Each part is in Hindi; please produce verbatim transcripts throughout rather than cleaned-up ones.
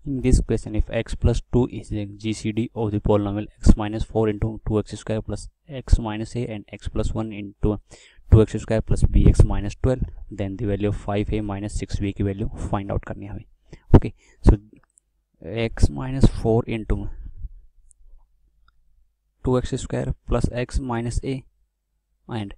In this question, if x plus two is the G C D of the polynomial x minus four into two x square plus x minus a and x plus one into two x square plus b x minus twelve, then the value of five A minus six B की वैल्यू फाइंड आउट करनी है हमें. Okay, so x minus four into two x square plus x minus a and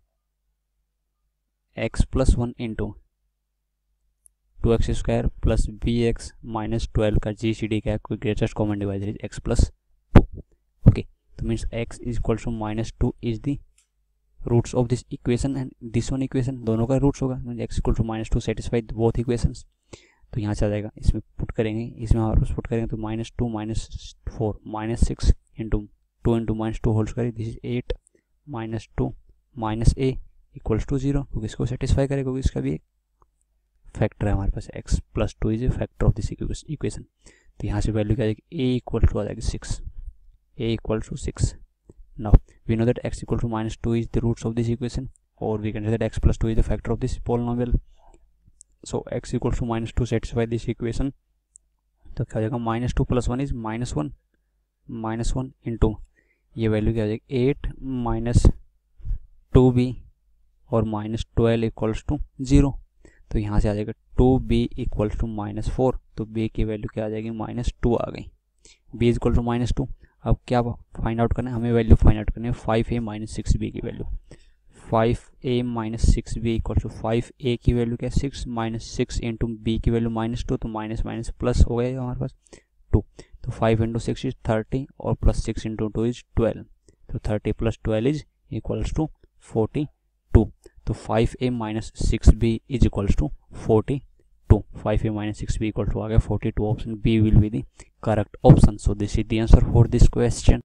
x plus one into two x square plus b x minus twelve का जी सी डी क्या है, कोई greatest common divisor is x plus two. Okay, तो means x is equal to minus two is the roots of this equation and this one equation, दोनों का रूट्स होगा. X equal to minus two satisfy both equations. तो यहाँ से आ जाएगा, इसमें पुट करेंगे, इसमें हमारे पास पुट करेंगे तो minus two minus four minus six into two into minus two whole square, this is at minus two minus a equals to zero, क्योंकि इसको सेटिस्फाई करेगा क्योंकि इसका भी एक फैक्टर है हमारे पास. X plus two is a factor of this equation. तो यहाँ से वैल्यू क्या आ जाएगी, ए इक्वल टू आ जाएगी six, a equal to six. Now we know that x equal to minus two is the roots of this equation, or we can say that x plus two is the factor of this polynomial. So x equal to minus two satisfy this equation. तो क्या हो जाएगा, minus two plus one is minus one, minus one into ये वैल्यू क्या हो जाएगी एट माइनस टू बी और minus twelve equals to zero. तो यहाँ से आ जाएगा two b equals to minus four. तो b की वैल्यू क्या आ जाएगी, माइनस टू आ गई. b is equal to minus two. अब क्या फाइंड आउट करना है हमें, वैल्यू फाइंड आउट करनी है फाइव ए माइनस सिक्स बी की value. Five A minus six B equal to five A की वैल्यू क्या है six minus six into B की वैल्यू माइनस टू, तो माइनस माइनस प्लस हो गया हमारे पास टू. तो five into six is thirty और plus six into two is twelve. तो thirty plus twelve is equals to forty two. तो five A minus six B is equals to forty two. Five a minus six b equal to आ गया forty two. Option B will be the correct option. So this is the answer for this question.